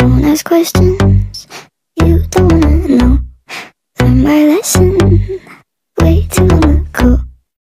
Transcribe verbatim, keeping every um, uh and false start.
Don't ask questions you don't wanna know. Learn my lesson way too long